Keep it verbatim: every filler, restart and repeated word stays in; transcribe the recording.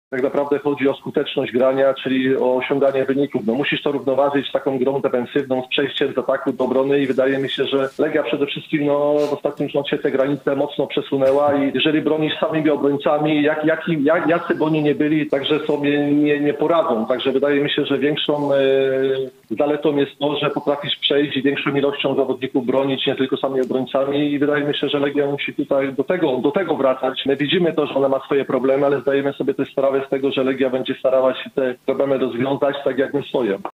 Tak naprawdę chodzi o skuteczność grania, czyli o osiąganie wyników. No musisz to równoważyć z taką grą defensywną, z przejściem z ataku do obrony i wydaje mi się, że Legia przede wszystkim no, w ostatnim czasie te granice mocno przesunęła i jeżeli bronisz samymi obrońcami, jak, jak, jak, jacy by oni nie byli, także sobie nie, nie poradzą. Także wydaje mi się, że większą e, zaletą jest to, że potrafisz przejść i większą ilością zawodników bronić, nie tylko samymi obrońcami i wydaje mi się, że Legia musi tutaj do tego, do tego wracać. My widzimy to, że ona ma swoje problemy, ale zdajemy sobie też sprawę z tego, że Legia będzie starała się te problemy rozwiązać tak jak my swoje.